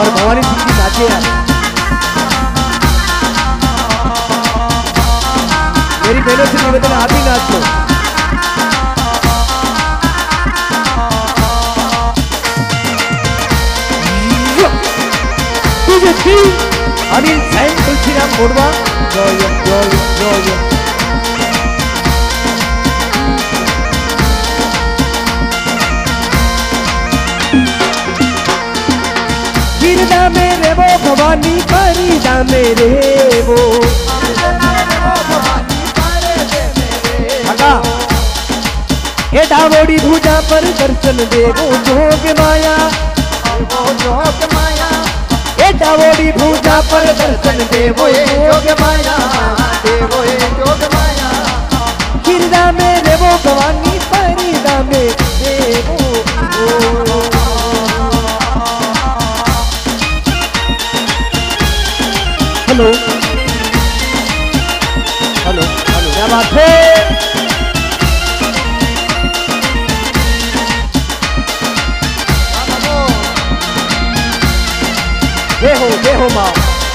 और भवानी सिंह जी नाचे यार। मेरी बहनों से निवेदन आप ही नाच लो। अनिल सैन तुलसीराम मोड़वा जय जय जय। गिरदा मेरे वो भवानी परिदा मेरे वो हे डावोड़ी भुजा पर दर्शन देवो जोग माया जोग माया। हे डावोड़ी भुजा पर दर्शन देवो जोग माया देवो जोग माया। गिरदा मेरे वो भवानी परिदा मेरे वो। हेलो हेलो हेलो क्या बात है। जय हो माँ।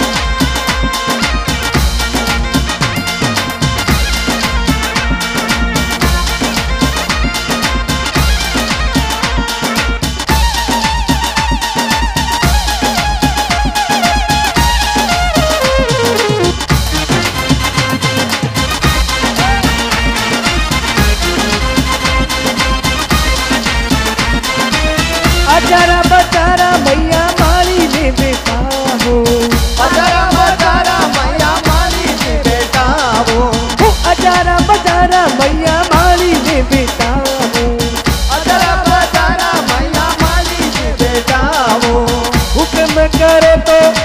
अचारा बचारा मैया माली ने बेटा हो। अचारा बचारा मैया माली ने बेटा हो। अचारा बचारा मैया माली ने बेटा हो। अचारा बचारा मैया माली ने बेटा हो। हुक्म करो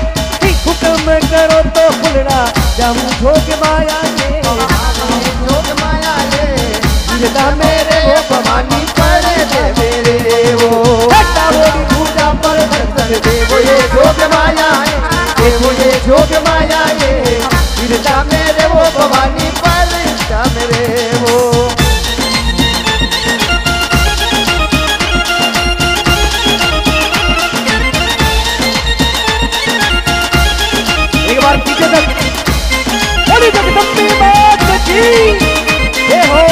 तो फुलड़ा जाऊं जोग माया ये जोग माया ये। गिरदा मेरे वो भवानी पर दे मेरे वो। डावोड़ी भुजा पर दर्शन देवो ये जोग माया देवो ये जोग माया ये। गिरदा मेरे वो भवानी पर दा मेरे वो। एक बार पीछे तक बोली जगदम्बे मात की जय हो।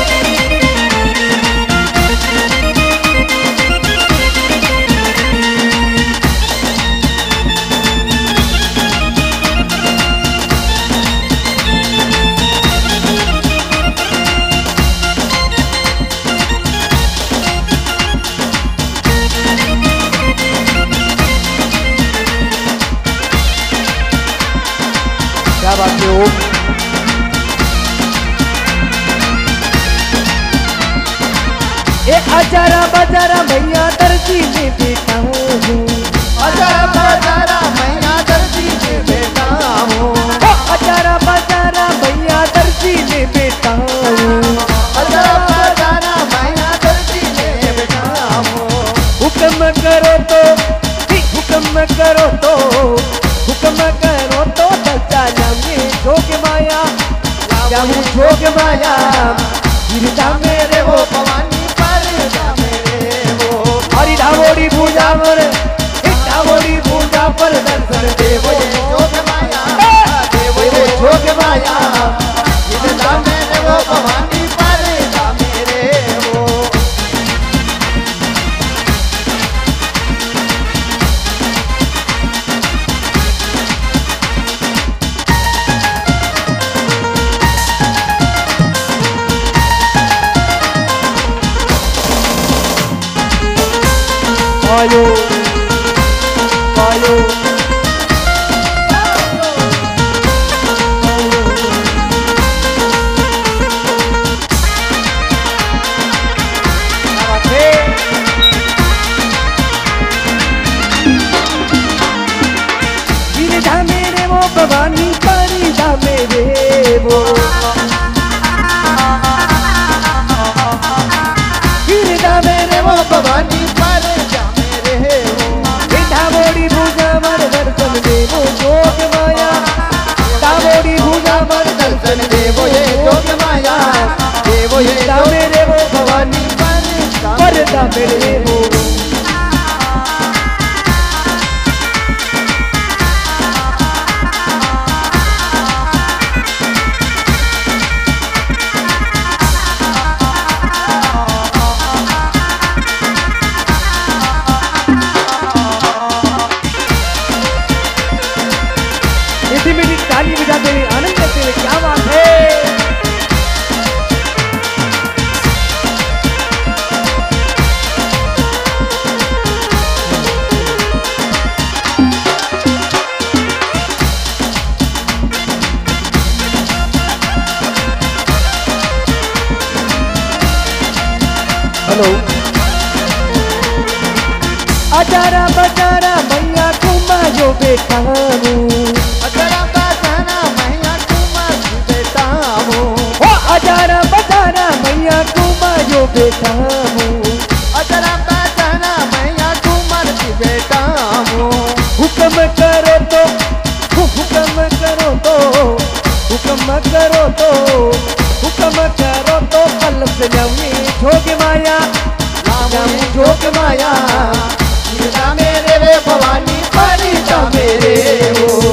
क्या बात है। अचारा बजारा मैया दर्जी में बेटा हूँ। अचारा बजारा मैया दर्जी में बेटा हूँ। अचारा बजारा मैया दर्जी में बेटा हूँ। अचारा बजारा मैया दर्जी में बेटा हूँ। हुक्म करो तो हुक्म करो तो हुक्म करो तो दचा जाऊंगे जोग माया जाऊं जोग माया। गिरदा मेरे वो भवानी मेरे वो। हरि डावोड़ी भुजा पर डावोड़ी भुजा पर दर्शन देवो जोग माया देवो जोग माया। गिरदा मेरे वो भवानी पर मेरे वो। आयो आयो गिरदा मेरे वो भवानी परिदा मेरे वो। गिरदा मेरे वो भवानी परिदा मेरे वो। डावोड़ी भुजा पर दर्शन देवो जोग माया डावोड़ी भुजा पर दर्शन देवो ये जोग माया देवो ये मेरे वो भवानी परदा मेरे वो। बजारा मैया घुमायो बेटा अजरा बजारा मैया घुमायो बेटा अजरा बजारा मैया घुमायो बेटा अजरा बजारा मैया घुमायो बेटा हुक्म करो तो हुक्म करो तो हुक्म करो तो हुक्म करो तो कल से जाऊंगी जोग माया जाऊं जोग माया मेरे वे भवानी परिता मेरे हो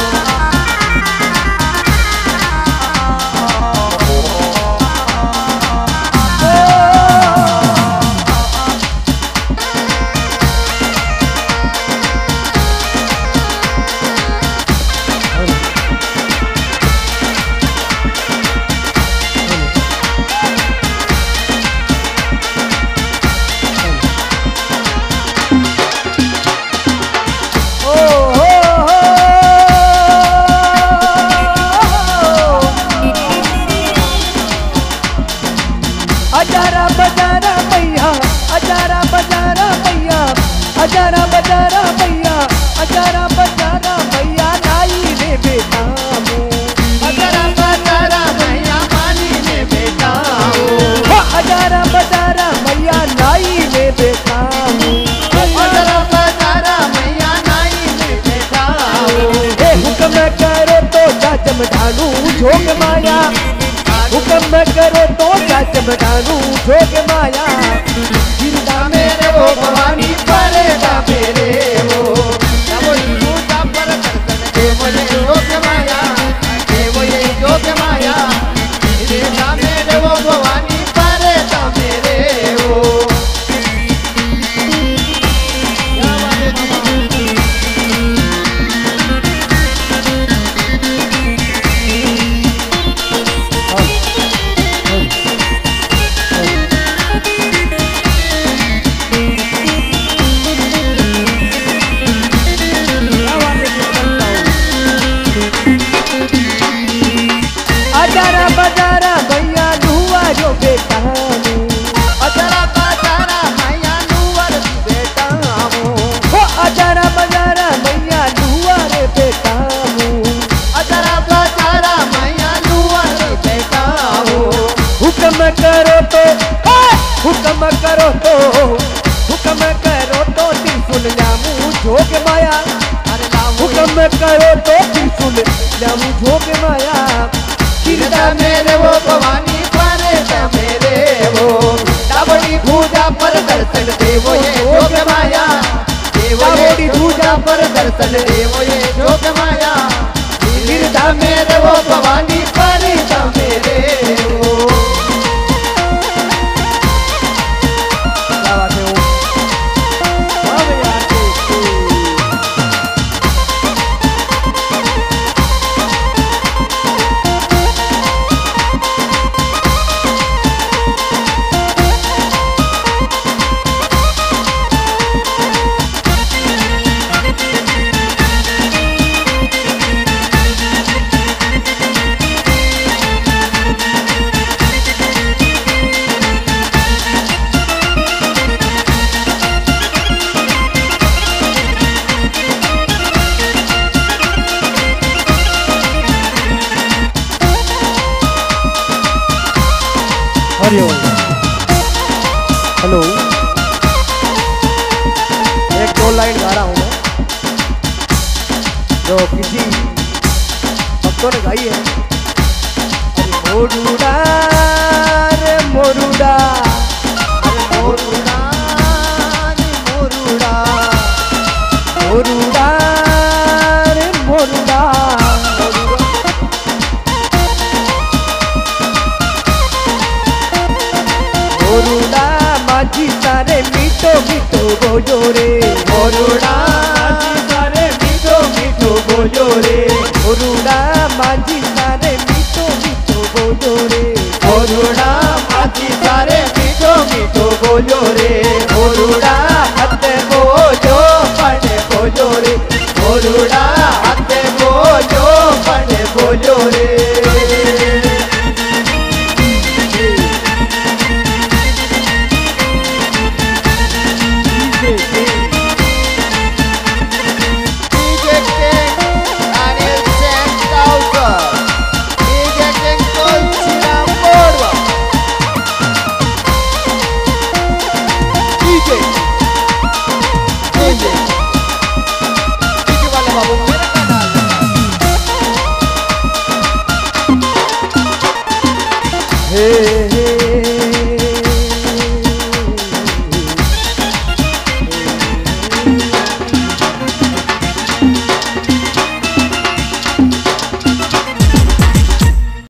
अजारा बजारा मैया अजारा बजारा मैया अजारा बजारा मैया अजारा बजारा मैया लाई रे बेटा अजारा बजारा मैया मानी रे बेटा अजारा बजारा मैया लाई रे बेटा अजारा बजारा मैया लाई रे बेटा हुक्म करो तो जाजम ढालू जोग माया हुक्म करो तो जाजम ढालू जोग माया जिंदा मेरे वो भवानी परेगा मेरे वो पूजा पर दर्शन दे मुझे जोग माया दे मुझे जोग माया जिंदा मेरे वो भवानी परेगा मेरे वो अजरा बजारा मैया लुआरो बेटा अजरा बजारा मैया लुआरो बेटा अजरा बजारा मैया लुआरो बेटा अजरा बजारा मैया लुआरो बेटा हुक्म करो तो हुक्म करो तो हुक्म करो तो त्रिशूल लामू जोग माया हुक्म करो तो त्रिशूल लामू जोग माया जिंदा मेरे वो भवानी परेगा मेरे वो दावड़ी पूजा पर दर्शन देवो ये जोग माया दावड़ी पूजा पर दर्शन देवो ये जोग माया जिंदा मेरे वो भवानी परेगा मेरे वो क्या बात है हेलो एक दो लाइन गा रहा हूँ मैं जो किसी भक्तों ने गाई है। मोरूड़ा रे मोरूड़ा मोरूड़ा रे मोरूड़ा मोरूड़ा रे मोरूड़ा मोरूड़ा माझी सारे मीठो मीठो बोलो रे मोरूड़ा माझी सारे मीठो मीठो बोलो रे मोरूड़ा माझी सारे मीठो मीठो बोलो रे मोरूड़ा माझी सारे मीठो मीठो बोलो रे मोरूड़ा हद बोलो पड़े बोलो रे मोरूड़ा हद बोलो पड़े बोलो रे हे